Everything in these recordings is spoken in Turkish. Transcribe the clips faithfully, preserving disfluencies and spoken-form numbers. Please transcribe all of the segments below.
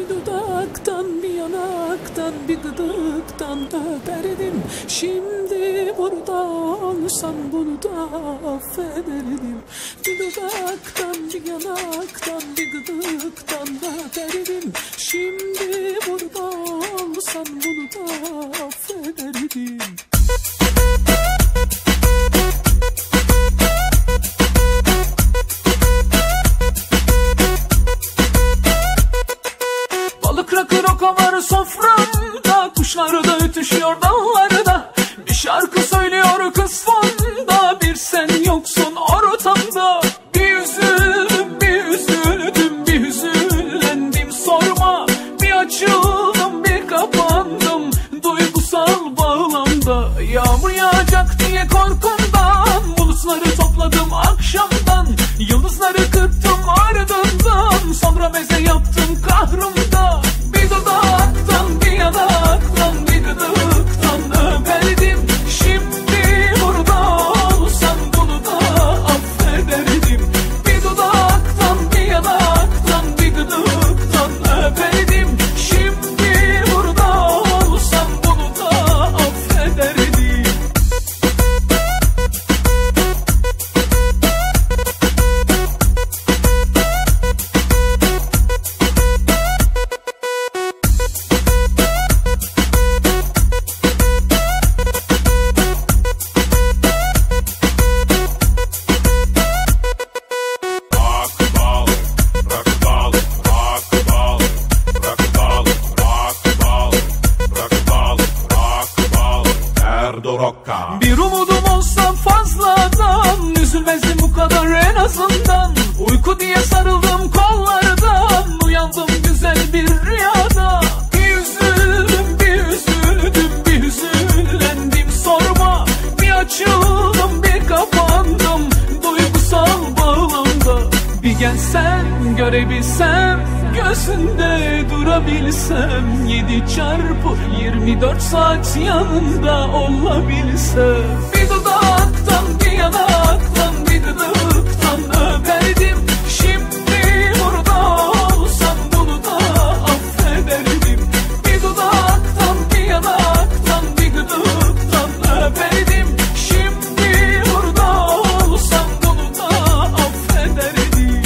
Bir dudaktan, bir yanaktan, bir gıdıktan öperdim. Şimdi burada olsam bunu da affederdim. Bir dudaktan, bir yanaktan, bir gıdıktan öperdim. Şimdi burada olsam bunu da affederdim. Balık rakı roka var soframda, kuşlar da ötüşüyor dallarda. Bir şarkı söylüyor kız fonda, bir sen yoksun ortamda. Bir üzüldüm, bir üzüldüm, bir hüzünlendim sorma. Bir açıldım, bir kapandım duygusal bağlamda. Yağmur yağacak diye korkumdan bulutları topladım akşamdan. Yıldızları kırptım ardından, sonra meze yaptım kahrımda. Bir dudaktan, bir yanaktan, bir gıdıktan öperdim. Şimdi burada olsam bunu da affederdim. Bir dudaktan, bir yanaktan, bir gıdıktan öperdim. Şimdi burada olsam bunu da affederdim. Bir umudum olsa fazladan, üzülmezdim bu kadar en azından. Uyku diye sarıldım kollardan, uyandım güzel bir rüyada. Bir üzüldüm, bir üzüldüm, bir hüzünlendim sorma. Bir açıldım, bir kapandım duygusal bağlamda. Bir gelsen görebilsem, gözünde durabilsem, yedi çarpı yirmi dört saat yanında olabilsem. Bir dudaktan, bir yanaktan, bir gıdıktan öperdim. Şimdi burada olsam bunu da affederdim. Bir dudaktan, bir yanaktan, bir gıdıktan öperdim. Şimdi burada olsam bunu da affederdim.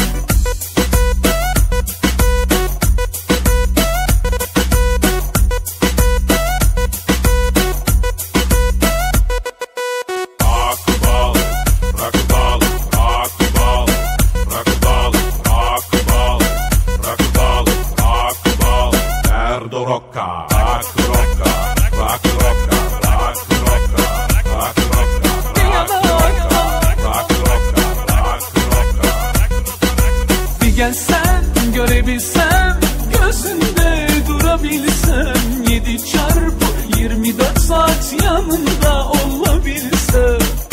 Rocka, rock, rocka, rock, rocka, rock, rocka, rock, rocka. Bir gelsen görebilsem, gözünde durabilsem, yedi çarpı yirmi dört saat yanında olabilsem.